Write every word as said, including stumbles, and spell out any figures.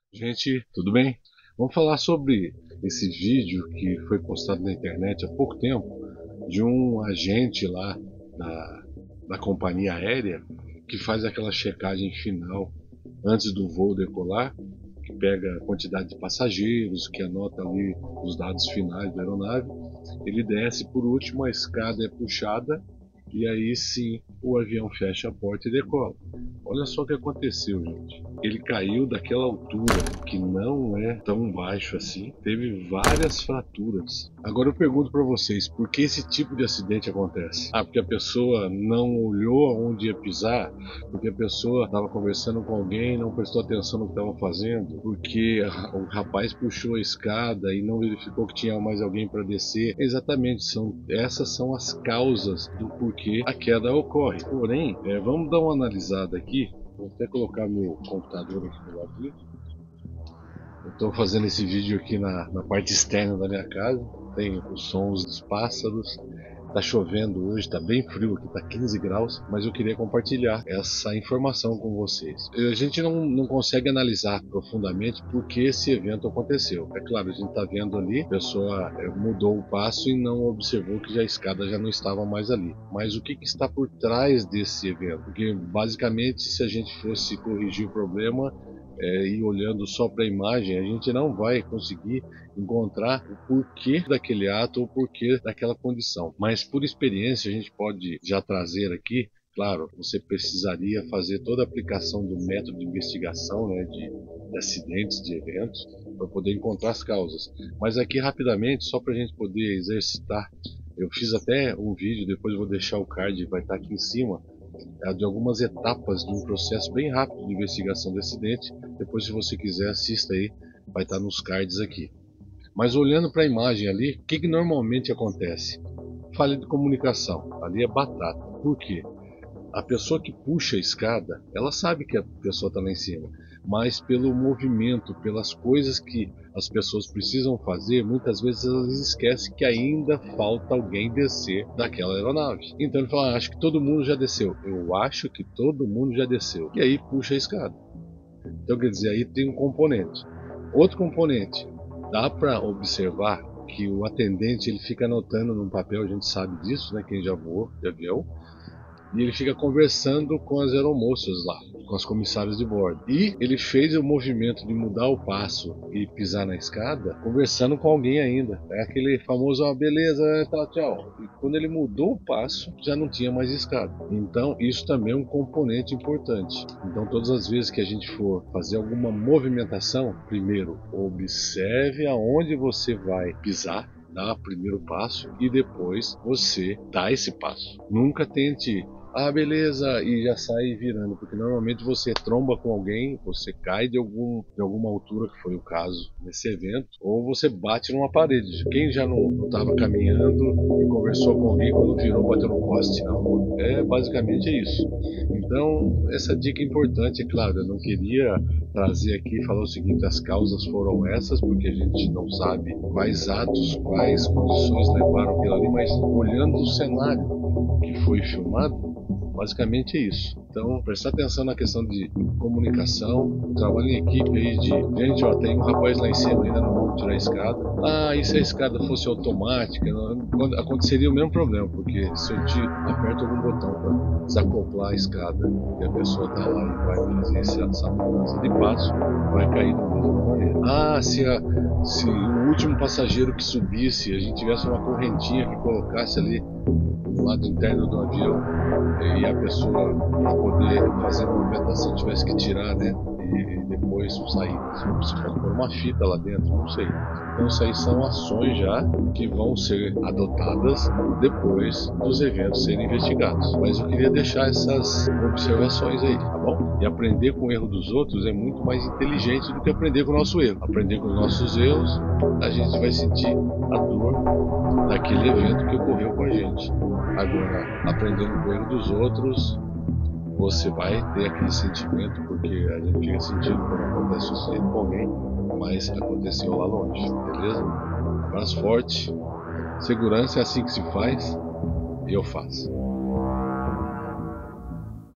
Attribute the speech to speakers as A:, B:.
A: Gente, tudo bem? Vamos falar sobre esse vídeo que foi postado na internet há pouco tempo de um agente lá da, da companhia aérea que faz aquela checagem final antes do voo decolar, que pega a quantidade de passageiros, que anota ali os dados finais da aeronave. Ele desce por último, a escada é puxada e aí sim o avião fecha a porta e decola. Olha só o que aconteceu, gente. Ele caiu daquela altura que não é tão baixo assim, teve várias fraturas. Agora eu pergunto para vocês, por que esse tipo de acidente acontece? Ah, porque a pessoa não olhou aonde ia pisar, porque a pessoa estava conversando com alguém e não prestou atenção no que estava fazendo, porque o rapaz puxou a escada e não verificou que tinha mais alguém para descer. Exatamente, são, essas são as causas do porquê a queda ocorre. Porém, é, vamos dar uma analisada aqui. Vou até colocar meu computador aqui do lado. Eu estou fazendo esse vídeo aqui na, na parte externa da minha casa. Tem os sons dos pássaros. Tá chovendo hoje, tá bem frio aqui, tá quinze graus, mas eu queria compartilhar essa informação com vocês. A gente não, não consegue analisar profundamente por que esse evento aconteceu. É claro, a gente tá vendo ali, a pessoa mudou o passo e não observou que já a escada já não estava mais ali. Mas o que, que está por trás desse evento? Porque basicamente, se a gente fosse corrigir o problema, É, e olhando só para a imagem, a gente não vai conseguir encontrar o porquê daquele ato ou o porquê daquela condição. Mas por experiência a gente pode já trazer aqui, claro, você precisaria fazer toda a aplicação do método de investigação, né, de, de acidentes, de eventos, para poder encontrar as causas. Mas aqui rapidamente, só para a gente poder exercitar, eu fiz até um vídeo, depois eu vou deixar o card, vai estar aqui em cima, de algumas etapas de um processo bem rápido de investigação de acidente. Depois, se você quiser, assista aí, vai estar nos cards aqui. Mas olhando para a imagem ali, o que, que normalmente acontece? Falha de comunicação, ali é batata. Por quê? A pessoa que puxa a escada, ela sabe que a pessoa está lá em cima, mas pelo movimento, pelas coisas que as pessoas precisam fazer, muitas vezes elas esquecem que ainda falta alguém descer daquela aeronave. Então ele fala, ah, acho que todo mundo já desceu. Eu acho que todo mundo já desceu. E aí puxa a escada. Então quer dizer, aí tem um componente. Outro componente, dá para observar que o atendente ele fica anotando num papel, a gente sabe disso, né? Quem já voou de avião, e ele fica conversando com as aeromoças lá, com as comissárias de bordo. E ele fez o movimento de mudar o passo e pisar na escada, conversando com alguém ainda. É aquele famoso, ah, beleza, tá, tchau. E quando ele mudou o passo, já não tinha mais escada. Então, isso também é um componente importante. Então, todas as vezes que a gente for fazer alguma movimentação, primeiro, observe aonde você vai pisar, dá o primeiro passo e depois você dá esse passo. Nunca tente, ah, beleza, e já sai virando, porque normalmente você tromba com alguém, você cai de, algum, de alguma altura, que foi o caso nesse evento, ou você bate numa parede. Quem já não estava caminhando e conversou com alguém, quando virou, bateu no poste na rua. É basicamente isso. Então, essa dica é importante, é claro, eu não queria trazer aqui e falar o seguinte, as causas foram essas, porque a gente não sabe quais atos, quais condições levaram aquilo ali, mas olhando o cenário que foi filmado, basicamente é isso. Então, prestar atenção na questão de comunicação, trabalho em equipe aí de, gente, ó, tem um rapaz lá em cima, ainda não vamos tirar a escada. Ah, e se a escada fosse automática, não, aconteceria o mesmo problema, porque se eu te aperto algum botão para desacoplar a escada e a pessoa tá lá e vai fazer essa mudança de passo, vai cair da mesma maneira. Ah, se, a, se o último passageiro que subisse, a gente tivesse uma correntinha que colocasse ali no lado interno do avião e a pessoa, para poder fazer a movimentação, tivesse que tirar, né? E depois sair. Se for pôr uma fita lá dentro, não sei. Então, isso aí são ações já que vão ser adotadas depois dos eventos serem investigados. Mas eu queria deixar essas observações aí, tá bom? E aprender com o erro dos outros é muito mais inteligente do que aprender com o nosso erro. Aprender com os nossos erros, a gente vai sentir a dor daquele evento que ocorreu com a gente. Agora, aprendendo com o erro dos outros, você vai ter aquele sentimento, porque a gente fica sentindo quando acontece isso com alguém, mas aconteceu lá longe, beleza? Abraço forte, segurança é assim que se faz, e eu faço.